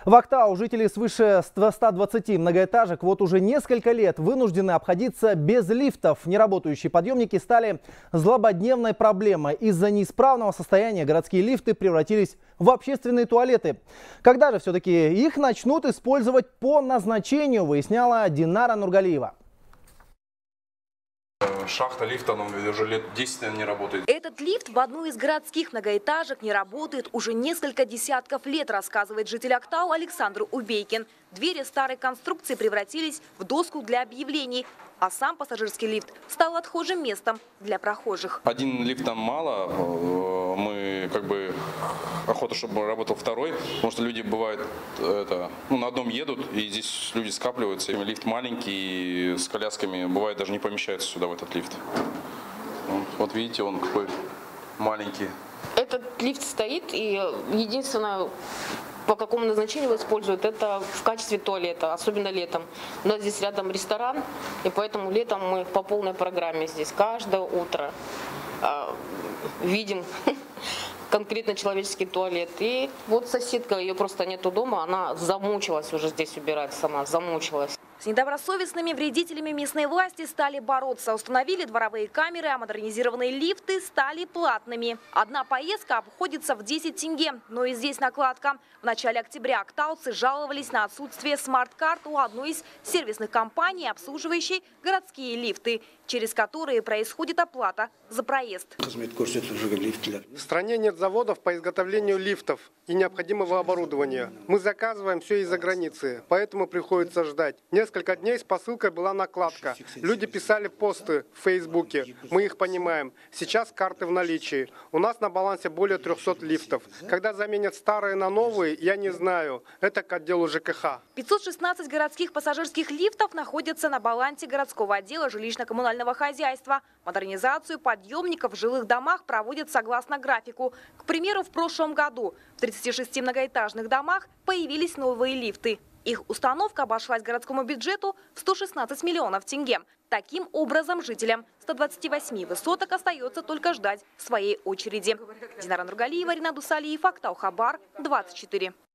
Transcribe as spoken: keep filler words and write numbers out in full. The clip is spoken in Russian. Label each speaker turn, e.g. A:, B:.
A: В Актау жители свыше ста двадцати многоэтажек вот уже несколько лет вынуждены обходиться без лифтов. Неработающие подъемники стали злободневной проблемой. Из-за неисправного состояния городские лифты превратились в общественные туалеты. Когда же все-таки их начнут использовать по назначению, выясняла Динара Нургалиева.
B: Шахта лифта нам уже лет десять, наверное, не работает.
C: Этот лифт в одну из городских многоэтажек не работает уже несколько десятков лет, рассказывает житель Актау Александр Убейкин. Двери старой конструкции превратились в доску для объявлений, а сам пассажирский лифт стал отхожим местом для прохожих.
B: Один лифт там мало, мы как бы охота, чтобы работал второй, потому что люди бывают это, ну, на одном едут, и здесь люди скапливаются. И лифт маленький, с колясками, бывает даже не помещается сюда в этот лифт. Вот, вот видите, он какой маленький.
D: Этот лифт стоит, и единственное, по какому назначению его используют, это в качестве туалета, особенно летом. У нас здесь рядом ресторан, и поэтому летом мы по полной программе здесь каждое утро э, видим конкретно человеческий туалет. И вот соседка, ее просто нету дома, она замучилась уже здесь убирать сама, замучилась.
C: С недобросовестными вредителями местные власти стали бороться. Установили дворовые камеры, а модернизированные лифты стали платными. Одна поездка обходится в десять тенге, но и здесь накладка. В начале октября актауцы жаловались на отсутствие смарт-карт у одной из сервисных компаний, обслуживающей городские лифты, через которые происходит оплата за проезд.
E: В стране нет заводов по изготовлению лифтов и необходимого оборудования. Мы заказываем все из-за границы, поэтому приходится ждать. Несколько дней с посылкой была накладка. Люди писали посты в Фейсбуке. Мы их понимаем. Сейчас карты в наличии. У нас на балансе более трёхсот лифтов. Когда заменят старые на новые, я не знаю. Это к отделу ЖКХ.
C: пятьсот шестнадцать городских пассажирских лифтов находятся на балансе городского отдела жилищно-коммунального хозяйства. Модернизацию подъемников в жилых домах проводят согласно графику. К примеру, в прошлом году в тридцати шести многоэтажных домах появились новые лифты. Их установка обошлась городскому бюджету в сто шестнадцать миллионов тенге. Таким образом, жителям ста двадцати восьми высоток остается только ждать своей очереди. Динара Нургалиева, Ринат Дусалиев, Актау Хабар, двадцать четыре.